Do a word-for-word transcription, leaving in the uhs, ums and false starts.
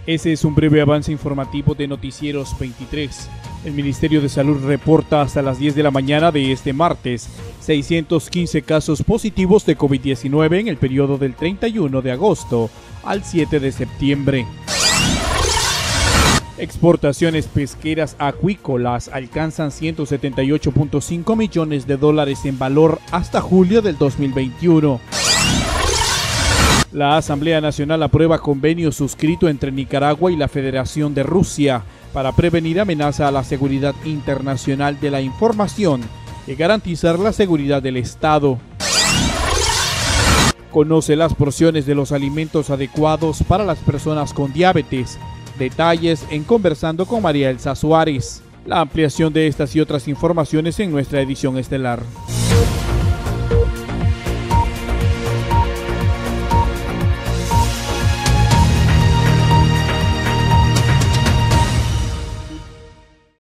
Ese es un breve avance informativo de Noticieros veintitrés. El Ministerio de Salud reporta hasta las diez de la mañana de este martes seiscientos quince casos positivos de COVID diecinueve en el periodo del treinta y uno de agosto al siete de septiembre. Exportaciones pesqueras acuícolas alcanzan ciento setenta y ocho punto cinco millones de dólares en valor hasta julio del dos mil veintiuno. La Asamblea Nacional aprueba convenio suscrito entre Nicaragua y la Federación de Rusia para prevenir amenaza a la seguridad internacional de la información y garantizar la seguridad del Estado. Conoce las porciones de los alimentos adecuados para las personas con diabetes. Detalles en Conversando con María Elsa Suárez. La ampliación de estas y otras informaciones en nuestra edición estelar.